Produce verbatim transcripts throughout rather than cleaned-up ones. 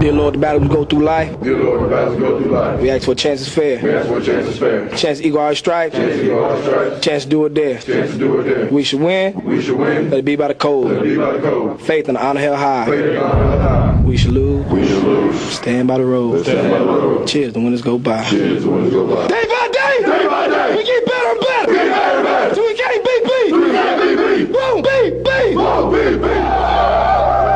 Dear Lord, the battles we go through life. Dear Lord, the battles we go through life. We ask for a chance is fair. We ask for a chance is fair. Chance to equal our stripes. Chance to equal our stripes. Chance to do it there. Chance to do it there. We should win. We should win. Let it be by the code. Let it be by the code. Faith and honor held high. Faith and honor held high. We should lose. We should lose. Stand by the road. Stand by the road. Cheers, the winners go by. Cheers, the winners go by. Day by day. Day by day. We get better and better. We get better and better. So we can't beat beat. We can't beat beat. Boom, beat, beat. Boom, beat, beat.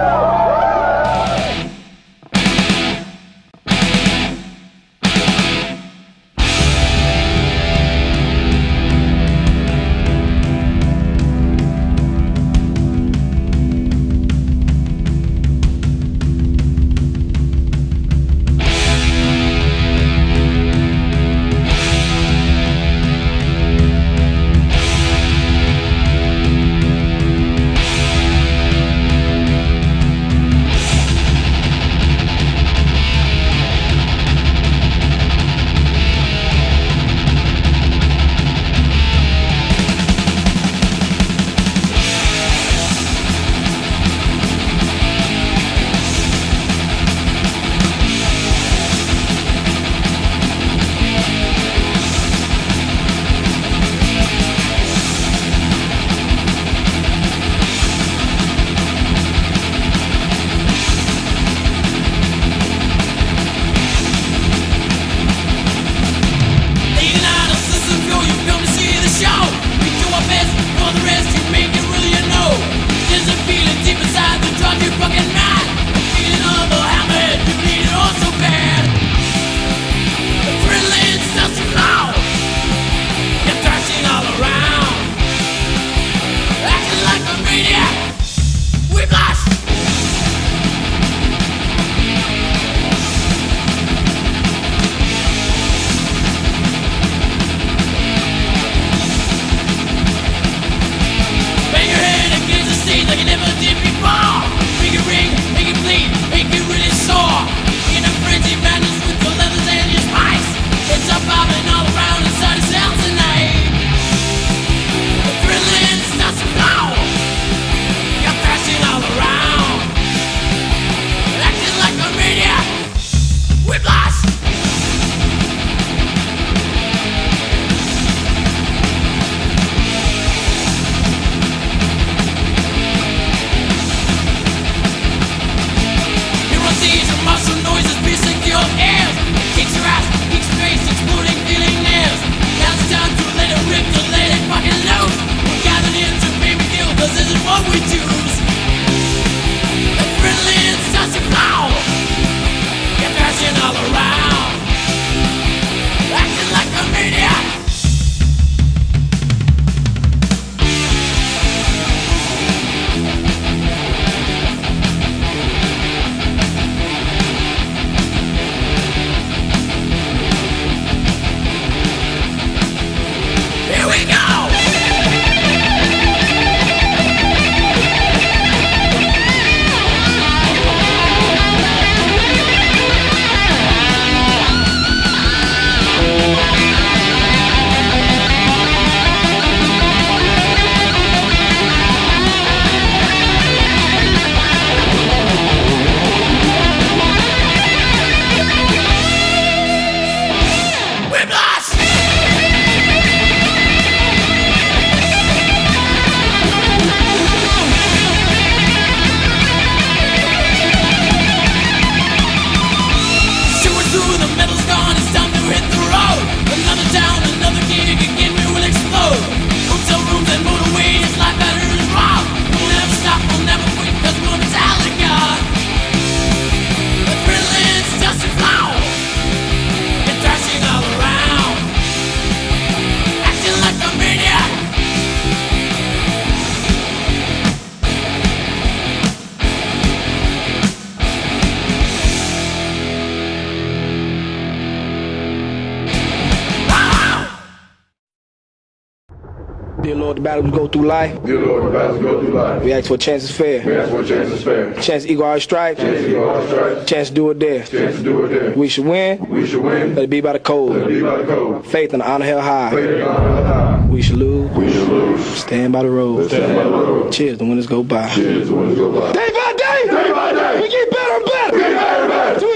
Dear Lord, the battles we go through life. Dear Lord, the battles we go through life. We ask for a chance is fair. We ask for a chance is fair. Chance to equal our stripes. Chance to equal our stripes. Chance to do it there. Chance to do it there. We should win. We should win. Let it be by the code. Let it be by the code. Faith and honor held high. Faith and honor held high. We should lose. We should lose. Stand by the road. Stand by the road. Cheers, the winners go by. Cheers, the winners go by. Day by day. Day by day. We get better and better. We get better and better.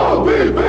L B B.